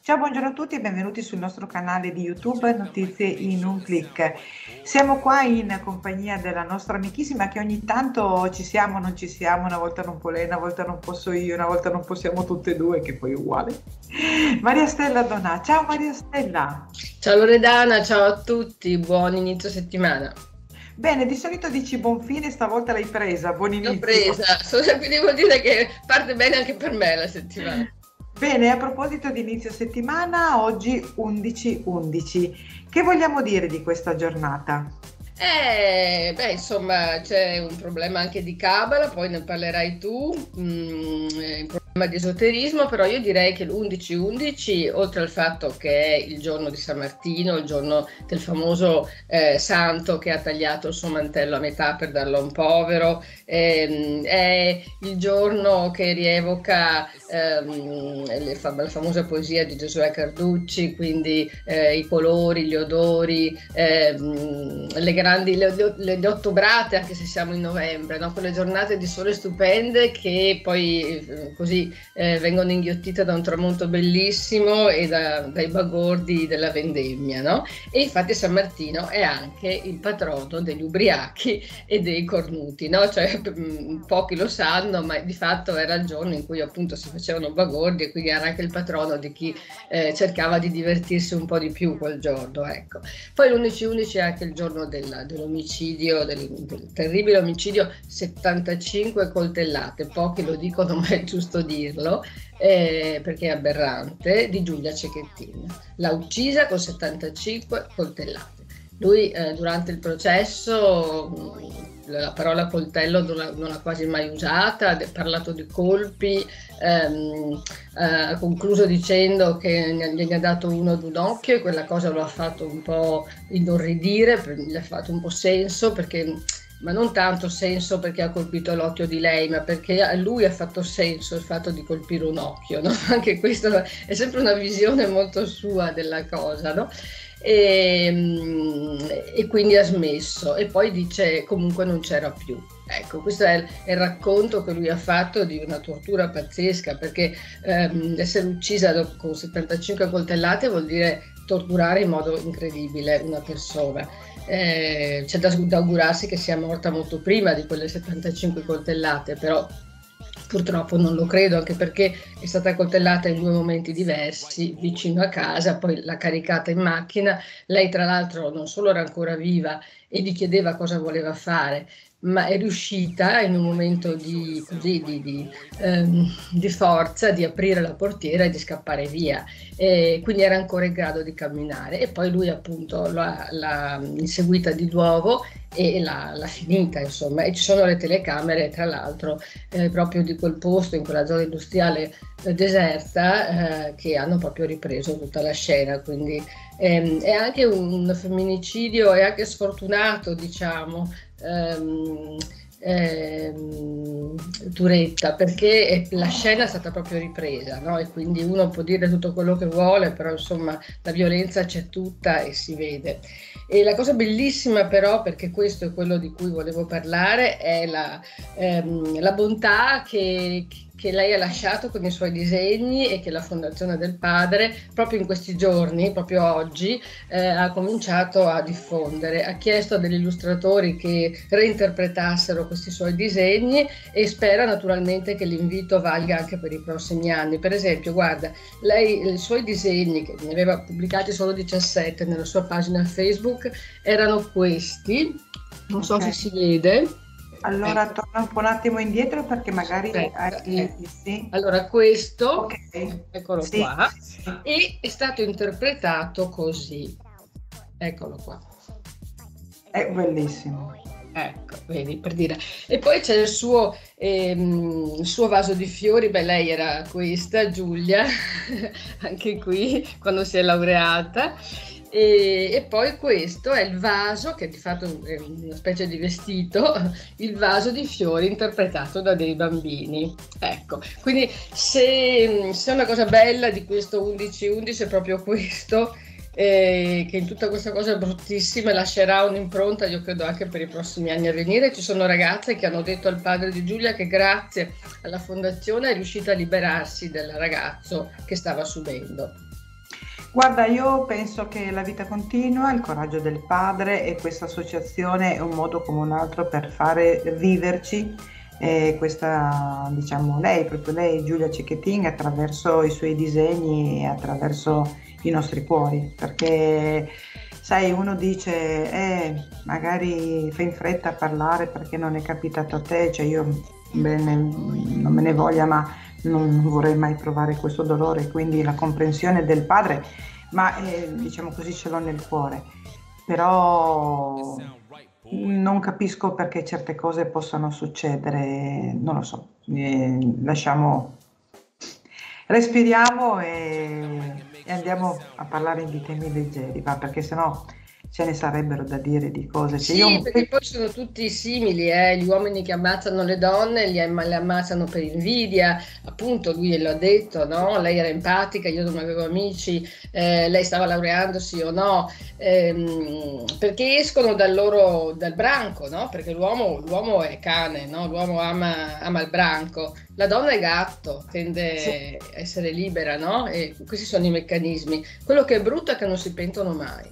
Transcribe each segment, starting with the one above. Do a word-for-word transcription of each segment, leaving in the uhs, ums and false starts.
Ciao, buongiorno a tutti e benvenuti sul nostro canale di YouTube Notizie in un clic. Siamo qua in compagnia della nostra amichissima che ogni tanto ci siamo, non ci siamo, una volta non può lei, una volta non posso io, una volta non possiamo tutte e due, che poi è uguale. Maria Stella Donà. Ciao Maria Stella. Ciao Loredana, ciao a tutti, buon inizio settimana. Bene, di solito dici buon fine, stavolta l'hai presa, buon inizio. L'ho presa, quindi vuol dire che parte bene anche per me la settimana. Bene, a proposito di inizio settimana, oggi undici undici. Che vogliamo dire di questa giornata? Eh, beh, insomma, c'è un problema anche di Cabala, poi ne parlerai tu, mm, un problema di esoterismo, però io direi che l'undici undici, oltre al fatto che è il giorno di San Martino, il giorno del famoso eh, santo che ha tagliato il suo mantello a metà per darlo a un povero, ehm, è il giorno che rievoca ehm, le fam- la famosa poesia di Giosuè Carducci, quindi eh, i colori, gli odori, ehm, le grandi Grandi, le, le, le ottobrate, anche se siamo in novembre, no? Quelle giornate di sole stupende che poi eh, così eh, vengono inghiottite da un tramonto bellissimo e da, dai bagordi della vendemmia, no? E infatti San Martino è anche il patrono degli ubriachi e dei cornuti, no? Cioè, mh, pochi lo sanno, ma di fatto era il giorno in cui appunto si facevano bagordi e quindi era anche il patrono di chi eh, cercava di divertirsi un po' di più quel giorno, ecco. Poi l'undici undici è anche il giorno della dell'omicidio, del, del terribile omicidio, settantacinque coltellate, pochi lo dicono ma è giusto dirlo, eh, perché è aberrante, di Giulia Cecchettin. L'ha uccisa con settantacinque coltellate. Lui eh, durante il processo mh, la parola coltello non l'ha, non l'ha quasi mai usata, ha parlato di colpi, ehm, eh, ha concluso dicendo che gli ha dato uno ad un occhio e quella cosa lo ha fatto un po' inorridire, gli ha fatto un po' senso, perché, ma non tanto senso perché ha colpito l'occhio di lei, ma perché a lui ha fatto senso il fatto di colpire un occhio, no? Anche questo è sempre una visione molto sua della cosa, no? E, e quindi ha smesso e poi dice comunque non c'era più. Ecco, questo è il, è il racconto che lui ha fatto di una tortura pazzesca, perché ehm, essere uccisa con settantacinque coltellate vuol dire torturare in modo incredibile una persona. Eh, c'è da, da augurarsi che sia morta molto prima di quelle settantacinque coltellate, però purtroppo non lo credo, anche perché è stata coltellata in due momenti diversi, vicino a casa, poi l'ha caricata in macchina. Lei tra l'altro non solo era ancora viva e gli chiedeva cosa voleva fare, ma è riuscita in un momento di, così, di, di, ehm, di forza di aprire la portiera e di scappare via, e quindi era ancora in grado di camminare, e poi lui appunto l'ha, l'ha inseguita di nuovo e l'ha, l'ha finita, insomma. E ci sono le telecamere tra l'altro eh, proprio di quel posto, in quella zona industriale eh, deserta, eh, che hanno proprio ripreso tutta la scena, quindi ehm, è anche un femminicidio, è anche sfortunato, diciamo, ehm, ehm, Turetta, perché la scena è stata proprio ripresa, no? E quindi uno può dire tutto quello che vuole, però insomma la violenza c'è tutta e si vede. E la cosa bellissima però, perché questo è quello di cui volevo parlare, è la, ehm, la bontà che, che lei ha lasciato con i suoi disegni e che la Fondazione del Padre proprio in questi giorni, proprio oggi, eh, ha cominciato a diffondere. Ha chiesto a degli illustratori che reinterpretassero questi suoi disegni e spera naturalmente che l'invito valga anche per i prossimi anni. Per esempio, guarda, lei i suoi disegni, che ne aveva pubblicati solo diciassette nella sua pagina Facebook, erano questi, non so okay. se si vede. Allora, ecco. Torna un po' un attimo indietro perché magari Aspetta, hai... eh. sì. Allora questo, okay. eccolo sì, qua, sì, sì. E è stato interpretato così, eccolo qua. È bellissimo. Ecco, vedi, per dire. E poi c'è il suo, ehm, il suo vaso di fiori. Beh, lei era questa, Giulia, anche qui, quando si è laureata. E, e poi questo è il vaso, che di fatto è una specie di vestito, il vaso di fiori interpretato da dei bambini. Ecco, quindi se, se una cosa bella di questo undici undici è proprio questo, eh, che in tutta questa cosa bruttissima lascerà un'impronta, io credo anche per i prossimi anni a venire. Ci sono ragazze che hanno detto al padre di Giulia che grazie alla fondazione è riuscita a liberarsi del ragazzo che stava subendo. Guarda, io penso che la vita continua, il coraggio del padre e questa associazione è un modo come un altro per fare viverci eh, questa, diciamo, lei, proprio lei, Giulia Cecchettin, attraverso i suoi disegni e attraverso i nostri cuori, perché sai, uno dice, eh, magari fai in fretta a parlare perché non è capitato a te, cioè io bene, non me ne voglia, ma non vorrei mai provare questo dolore, quindi la comprensione del padre, ma eh, diciamo così ce l'ho nel cuore, però non capisco perché certe cose possano succedere, non lo so, eh, lasciamo, respiriamo e, e andiamo a parlare di temi leggeri, va, perché sennò ce ne sarebbero da dire di cose. Cioè, Sì, io... perché poi sono tutti simili, eh? Gli uomini che ammazzano le donne li am- le ammazzano per invidia, appunto lui lo ha detto, no? Lei era empatica, io non avevo amici, eh, lei stava laureando sì o no, ehm, perché escono dal loro, dal branco, no? Perché l'uomo, l'uomo è cane, no? L'uomo ama, ama il branco, la donna è gatto, tende Sì. a essere libera, no? E questi sono i meccanismi. Quello che è brutto è che non si pentono mai.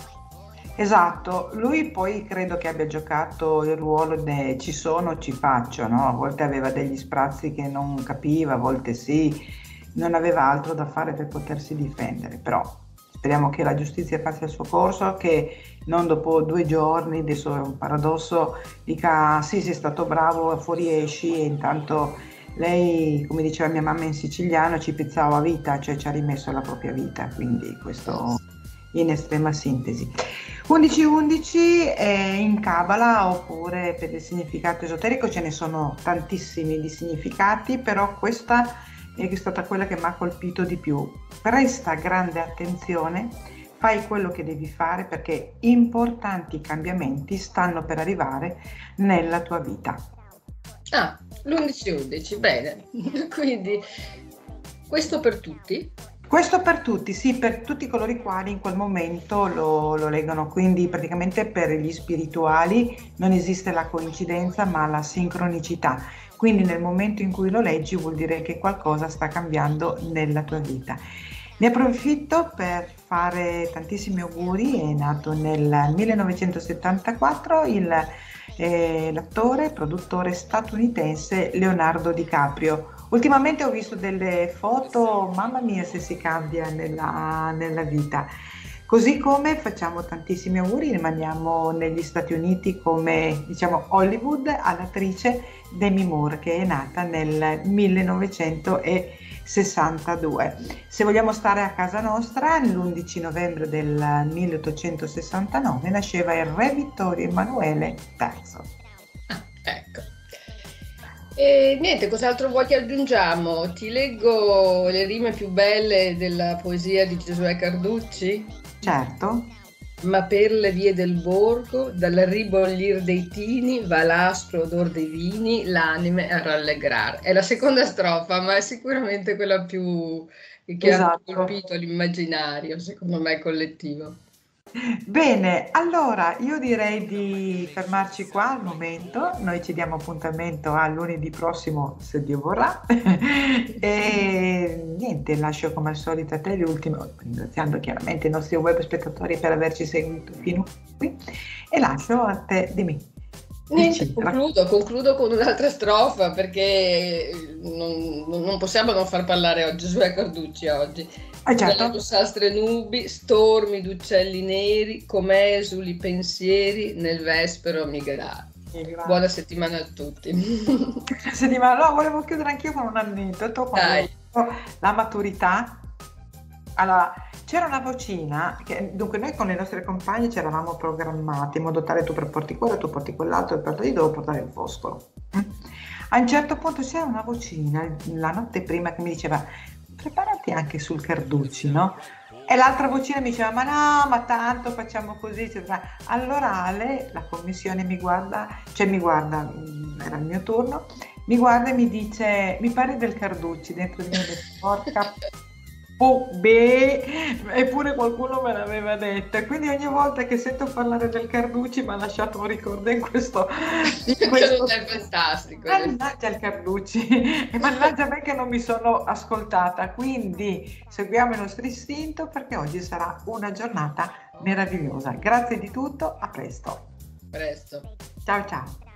Esatto, lui poi credo che abbia giocato il ruolo de ci sono, ci faccio, no? A volte aveva degli sprazzi che non capiva, a volte sì, non aveva altro da fare per potersi difendere, però speriamo che la giustizia faccia il suo corso, che non dopo due giorni, adesso è un paradosso, dica sì, sei stato bravo, fuoriesci e intanto lei, come diceva mia mamma in siciliano, ci pizzava vita, cioè ci ha rimesso la propria vita, quindi questo in estrema sintesi. undici undici è in Kabbalah oppure per il significato esoterico ce ne sono tantissimi di significati, però questa è stata quella che mi ha colpito di più. Presta grande attenzione, fai quello che devi fare perché importanti cambiamenti stanno per arrivare nella tua vita. Ah, l'undici undici, bene. Quindi questo per tutti? Questo per tutti, sì, per tutti coloro i quali in quel momento lo, lo leggono, quindi praticamente per gli spirituali non esiste la coincidenza ma la sincronicità, quindi nel momento in cui lo leggi vuol dire che qualcosa sta cambiando nella tua vita. Ne approfitto per fare tantissimi auguri, è nato nel millenovecentosettantaquattro il, eh, l'attore e produttore statunitense Leonardo DiCaprio. Ultimamente ho visto delle foto, mamma mia se si cambia nella, nella vita. Così come facciamo tantissimi auguri, rimaniamo negli Stati Uniti come diciamo Hollywood all'attrice Demi Moore che è nata nel millenovecentosessantadue. Se vogliamo stare a casa nostra, l'undici novembre del milleottocentosessantanove nasceva il re Vittorio Emanuele terzo. Ah, ecco. E niente, cos'altro vuoi che aggiungiamo? Ti leggo le rime più belle della poesia di Giosuè Carducci? Certo. Ma per le vie del borgo, dal ribollir dei tini, va l'aspro odor dei vini, l'anime a rallegrar. È la seconda strofa, ma è sicuramente quella più che Esatto. ha colpito l'immaginario, secondo me, collettivo. Bene, allora io direi di fermarci qua al momento, noi ci diamo appuntamento a lunedì prossimo se Dio vorrà e niente, lascio come al solito a te l'ultimo, ringraziando chiaramente i nostri web spettatori per averci seguito fino qui e lascio a te, dimmi. Niente, concludo, concludo con un'altra strofa perché non, non possiamo non far parlare oggi Giosuè Carducci oggi. Ah, certo. Dalle rossastre nubi, stormi d'uccelli neri, come esuli pensieri nel vespero migrar. Buona settimana a tutti. Buona settimana, no, volevo chiudere anch'io con un aneddoto, quando la maturità. Allora, c'era una vocina, che, dunque noi con le nostre compagne ci eravamo programmati in modo tale tu per porti quello, tu porti quell'altro e per io devo portare il fosforo. A un certo punto c'era una vocina la notte prima che mi diceva preparati anche sul Carducci, no? E l'altra vocina mi diceva ma no, ma tanto facciamo così, eccetera. All'orale la commissione mi guarda, cioè mi guarda, era il mio turno, mi guarda e mi dice mi parli del Carducci dentro di me, porca oh, beh, eppure qualcuno me l'aveva detta, quindi ogni volta che sento parlare del Carducci mi ha lasciato un ricordo in questo, in questo... è fantastico. Mannaggia il Carducci, e mannaggia me che non mi sono ascoltata, quindi seguiamo il nostro istinto perché oggi sarà una giornata meravigliosa. Grazie di tutto, a presto. Presto. Ciao ciao.